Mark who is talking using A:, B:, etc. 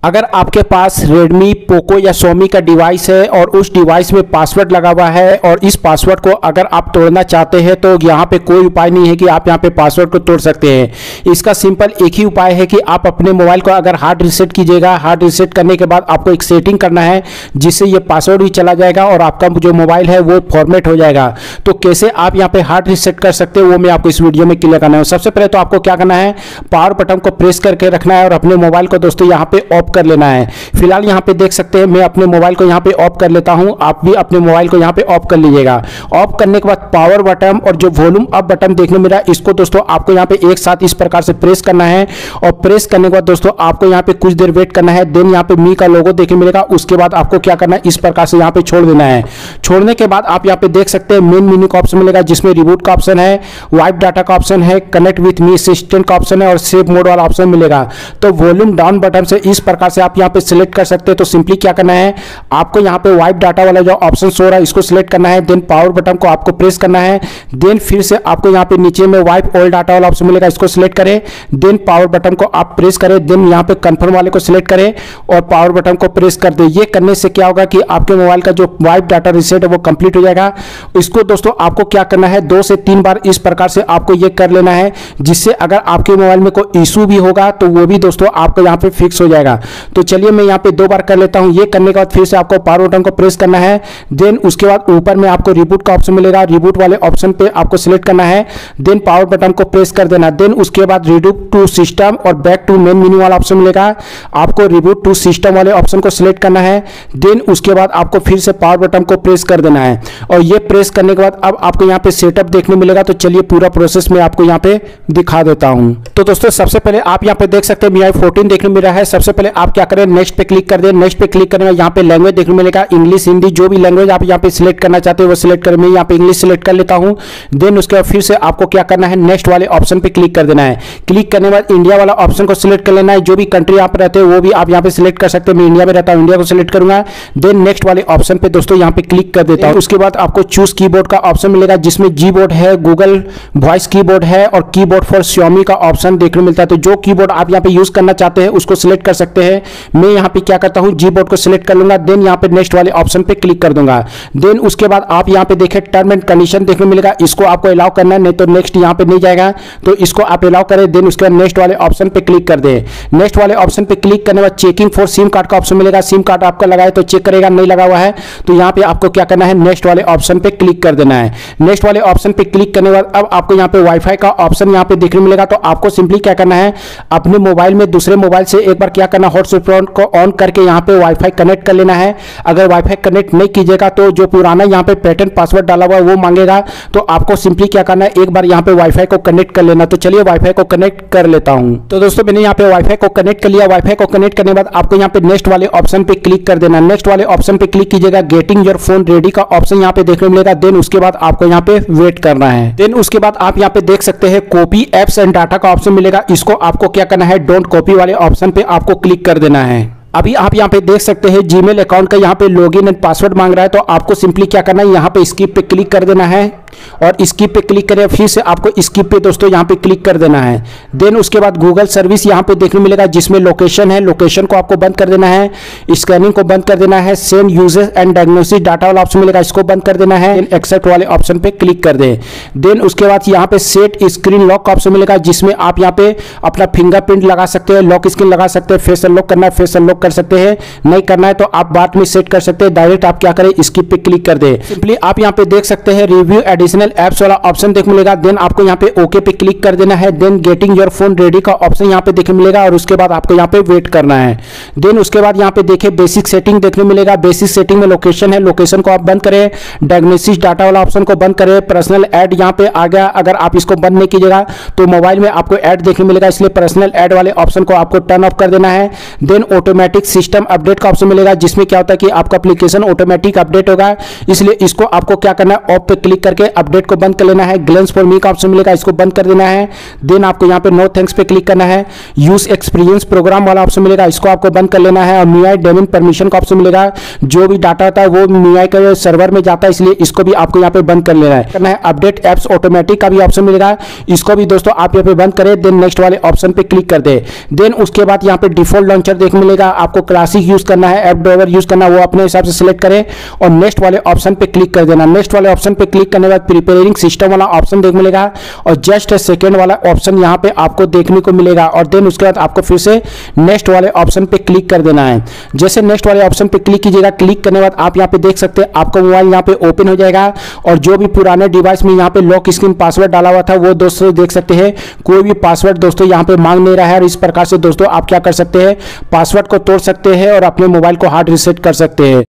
A: अगर आपके पास Redmi, Poco या Xiaomi का डिवाइस है और उस डिवाइस में पासवर्ड लगा हुआ है और इस पासवर्ड को अगर आप तोड़ना चाहते हैं तो यहाँ पे कोई उपाय नहीं है कि आप यहाँ पे पासवर्ड को तोड़ सकते हैं। इसका सिंपल एक ही उपाय है कि आप अपने मोबाइल को अगर हार्ड रीसेट कीजिएगा। हार्ड रीसेट करने के बाद आपको एक सेटिंग करना है जिससे ये पासवर्ड भी चला जाएगा और आपका जो मोबाइल है वो फॉर्मेट हो जाएगा। तो कैसे आप यहाँ पे हार्ड रीसेट कर सकते हो वो मैं आपको इस वीडियो में क्लियर करना है। सबसे पहले तो आपको क्या करना है, पावर बटन को प्रेस करके रखना है और अपने मोबाइल को दोस्तों यहाँ पे ऑफ कर लेना है। फिलहाल यहाँ पे देख सकते हैं मैं अपने मोबाइल को यहाँ पे ऑफ कर लेता हूँ, आप भी अपने मोबाइल को यहाँ पे ऑफ कर लीजिएगा। ऑफ करने के बाद पावर बटन और जो वॉल्यूम अप बटन देखने मिला इसको दोस्तों आपको यहाँ पे एक साथ इस प्रकार से प्रेस करना है और प्रेस करने के बाद दोस्तों आपको यहाँ पे कुछ देर वेट करना है। देन यहाँ पे मी का लोगो देखने मिलेगा, उसके बाद आपको क्या करना है, इस प्रकार से यहाँ पे छोड़ देना है। छोड़ने के बाद आप यहाँ पे देख सकते हैं मेन मेन्यू का ऑप्शन मिलेगा जिसमें रिबूट का ऑप्शन है, वाइप डाटा का ऑप्शन है, कनेक्ट विथ मी असिस्टेंट का ऑप्शन है और सेव मोड वाला ऑप्शन मिलेगा। तो वॉल्यूम डाउन बटन से इस प्रकार से आप यहाँ पे सिलेक्ट कर सकते हैं। तो सिंपली क्या करना है, आपको यहाँ पे वाइप डाटा वाला जो ऑप्शन शो रहा है इसको सिलेक्ट करना है। देन पावर बटन को आपको प्रेस करना है। देन फिर से आपको यहाँ पे नीचे में वाइप ऑल डाटा वाला ऑप्शन मिलेगा, इसको सिलेक्ट करें। देन पावर बटन को आप प्रेस करें। देन यहाँ पे कंफर्म वाले को सिलेक्ट करें और पावर बटन को प्रेस कर दें। ये करने से क्या होगा कि आपके मोबाइल का जो वाइप डाटा रीसेट है वो कंप्लीट हो जाएगा। इसको दोस्तों आपको क्या करना है, 2 से 3 बार इस प्रकार से आपको ये कर लेना है, जिससे अगर आपके मोबाइल में कोई इशू भी होगा तो वो भी दोस्तों आपको यहाँ पे फिक्स हो जाएगा। तो चलिए मैं यहाँ पे 2 बार कर लेता हूँ। ये करने के बाद फिर से आपको पावर बटन को प्रेस करना है। देन उसके बाद ऊपर में आपको रिबूट का ऑप्शन मिलेगा, रिबूट वाले ऑप्शन पे आपको सिलेक्ट करना है। देन पावर बटन को प्रेस कर देना। देन उसके बाद रिबूट टू सिस्टम और बैक टू मेन मेन्यू वाला ऑप्शन मिलेगा, आपको रिबूट टू सिस्टम वाले ऑप्शन को सिलेक्ट करना है। देन उसके बाद आपको फिर से पावर बटन को प्रेस कर देना है और ये प्रेस करने के बाद अब आपको यहाँ पे सेटअप देखने मिलेगा। तो चलिए पूरा प्रोसेस मैं आपको यहाँ पे दिखा देता हूँ। तो दोस्तों सबसे पहले आप यहाँ पे देख सकते हैं Mi 14 देखने मिल रहा है। सबसे पहले आप क्या करें, नेक्स्ट पे क्लिक कर दें। नेक्स्ट पे क्लिक करने में यहाँ पे लैंग्वेज देखने मिलेगा, इंग्लिश, हिंदी, जो भी लैंग्वेज आप यहाँ पे सिलेक्ट करना चाहते हो वो सिलेक्ट करें। मैं यहाँ पे इंग्लिश सिलेक्ट कर लेता हूँ। देन उसके बाद फिर से आपको क्या करना है, नेक्स्ट वाले ऑप्शन पे क्लिक कर देना है। क्लिक करने के बाद इंडिया वाला ऑप्शन को सिलेक्ट कर लेना है। जो भी कंट्री आप रहते हो वो भी आप यहाँ पे सिलेक्ट कर सकते हैं। मैं इंडिया में रहता हूँ, इंडिया को सिलेक्ट करूंगा। देन नेक्स्ट वाले ऑप्शन पे दोस्तों यहाँ पे क्लिक कर देता हूँ। उसके बाद आपको चूज कीबोर्ड का ऑप्शन मिलेगा जिसमें Gboard है, गूगल वॉइस कीबोर्ड है और कीबोर्ड फॉर Xiaomi का ऑप्शन देखने मिलता है। तो जो कीबोर्ड आप यहाँ पे यूज करना चाहते हैं उसको सिलेक्ट कर सकते हैं। मैं यहाँ पे क्या करता हूँ, Gboard को सिलेक्ट कर लूंगा। देन यहाँ पे नेक्स्ट वाले ऑप्शन पे क्लिक कर दूंगा। देन उसके बाद आप यहाँ पे देखें टर्म एंड कंडीशन देखने मिलेगा, इसको आपको अलाउ करना है, नहीं तो नेक्स्ट यहाँ पे नहीं जाएगा। तो इसको आप अलाउ करें। देन उसके बाद नेक्स्ट वाले ऑप्शन पे क्लिक कर दे। नेक्स्ट वाले ऑप्शन पे क्लिक करने के बाद चेकिंग फॉर सिम कार्ड का ऑप्शन मिलेगा। सिम कार्ड आपका लगा है तो चेक करेगा, नहीं लगा हुआ है तो यहाँ पे आपको क्या करना है, नेक्स्ट वाले ऑप्शन पे क्लिक कर देना है। नेक्स्ट वाले ऑप्शन पे क्लिक करने के बाद अब आपको यहाँ पे वाईफाई का ऑप्शन यहाँ पे देखने मिलेगा। तो आपको सिंपली क्या करना है, अपने मोबाइल में दूसरे मोबाइल से एक बार क्या करना, हॉटस्पॉट को ऑन करके यहाँ पे वाईफाई कनेक्ट कर लेना है। अगर वाईफाई कनेक्ट नहीं कीजिएगा तो जो पुराना यहाँ पे पैटर्न पासवर्ड डाला हुआ है वो मांगेगा। तो आपको सिंपली क्या करना है, एक बार यहाँ पे वाईफाई को कनेक्ट कर लेना। तो चलिए वाईफाई को कनेक्ट कर लेता हूँ। तो दोस्तों मैंने यहाँ पे वाईफाई को कनेक्ट कर लिया। वाईफाई को कनेक्ट करने के बाद आपको यहाँ पे नेक्स्ट वाले ऑप्शन पे क्लिक कर देना। नेक्स्ट वाले ऑप्शन पे क्लिक कीजिएगा, गेटिंग योर फोन रेडी का ऑप्शन यहाँ पे देखने मिलेगा। देन उसके बाद आपको यहाँ पे वेट करना है। देन उसके बाद आप यहाँ पे देख सकते हैं कॉपी एप्स एंड डाटा का ऑप्शन मिलेगा। इसको आपको क्या करना है, डोंट कॉपी वाले ऑप्शन पे आपको क्लिक कर देना है। अभी आप यहाँ पे देख सकते हैं जीमेल अकाउंट का यहाँ पे लॉगिन एंड पासवर्ड मांग रहा है। तो आपको सिंपली क्या करना है, यहाँ पे स्किप पे क्लिक कर देना है और स्किप पे क्लिक करें। फिर से आपको स्किप पे दोस्तों यहाँ पे क्लिक कर देना है। देन उसके बाद गूगल सर्विस यहाँ पे देखने मिलेगा जिसमें लोकेशन है, लोकेशन को आपको बंद कर देना है। स्कैनिंग को बंद कर देना है। Send user and diagnosis data वाला ऑप्शन मिलेगा, इसको बंद कर देना है। एक्सेप्ट वाले ऑप्शन पे क्लिक कर दें। देन उसके बाद यहाँ पे सेट स्क्रीन लॉक का ऑप्शन मिलेगा जिसमें आप यहाँ पे अपना फिंगरप्रिंट लगा सकते हैं, लॉक स्क्रीन लगा सकते हैं। फेस अनलॉक करना है, फेस अनलॉक कर सकते हैं, नहीं करना है तो आप बाद में सेट कर सकते हैं। डायरेक्ट आप क्या करें, स्किप पे क्लिक कर दें। सिंपली आप यहाँ पे देख सकते हैं रिव्यू एडिशनल एप्स वाला ऑप्शन देखने मिलेगा। देन आपको यहाँ पे ओके पे क्लिक कर देना है। Then getting your phone ready का ऑप्शन यहाँ पे देखने मिलेगा और उसके बाद आपको यहाँ पे वेट करना है। देन उसके बाद यहाँ पे देखिए बेसिक सेटिंग देखने मिलेगा। बेसिक सेटिंग में लोकेशन है, लोकेशन को आप बंद करें। डायग्नोसिस डाटा वाला ऑप्शन को बंद करें। पर्सनल ऐड यहाँ पे आ गया, अगर आप इसको बंद नहीं कीजिएगा तो मोबाइल में आपको ऐड देखने मिलेगा, इसलिए पर्सनल ऐड वाले ऑप्शन को आपको टर्न ऑफ कर देना है। देन ऑटोमेटिक सिस्टम अपडेट का ऑप्शन मिलेगा जिसमें क्या होता है कि आपका एप्लीकेशन ऑटोमेटिक अपडेट होगा, इसलिए इसको आपको क्या करना है, ऑफ पे क्लिक करके अपडेट को बंद कर लेना है। ग्लेंस फॉर मी का ऑप्शन मिलेगा, इसको बंद कर देना है। देन आपको यहाँ पे नो थैंक्स पे क्लिक करना है। यूज एक्सपीरियंस प्रोग्राम वाला ऑप्शन मिलेगा, इसको आपको बंद कर लेना है। और मीआई डेमन परमिशन का ऑप्शन मिलेगा, जो भी डाटा होता है वो मीआई के सर्वर में जाता है, इसलिए इसको भी आपको यहाँ पे बंद कर लेना है। अपडेट एप्स ऑटोमेटिक का भी ऑप्शन मिलेगा, इसको भी दोस्तों आप यहाँ पे बंद करें। देन नेक्स्ट वाले ऑप्शन पे क्लिक कर दे। देन उसके बाद यहाँ पे डिफॉल्ट लॉन्चर देखने मिलेगा, आपको क्लासिक यूज करना है, ऐप ड्राइवर यूज करना है, वो अपने हिसाब से सिलेक्ट करें और नेक्स्ट वाले ऑप्शन पे क्लिक कर देना। नेक्स्ट वाले ऑप्शन पे क्लिक करने के बाद प्रिपेयरिंग सिस्टम वाला ऑप्शन देखने मिलेगा और जस्ट सेकंड वाला ऑप्शन यहाँ पे आपको देखने को मिलेगा। और देन उसके बाद आपको फिर से नेक्स्ट वाले ऑप्शन पे क्लिक कर देना है। जैसे नेक्स्ट वाले ऑप्शन पे क्लिक कीजिएगा, क्लिक करने के बाद आप यहाँ पे देख सकते हैं आपका मोबाइल यहाँ पे ओपन हो जाएगा और जो भी पुराने डिवाइस में यहाँ पे लॉक स्क्रीन पासवर्ड डाला हुआ था वो दोस्तों देख सकते हैं कोई भी पासवर्ड दोस्तों यहाँ पे मांग नहीं रहा है। और इस प्रकार से दोस्तों आप क्या कर सकते हैं, पासवर्ड को तोड़ सकते हैं और अपने मोबाइल को हार्ड रीसेट कर सकते हैं।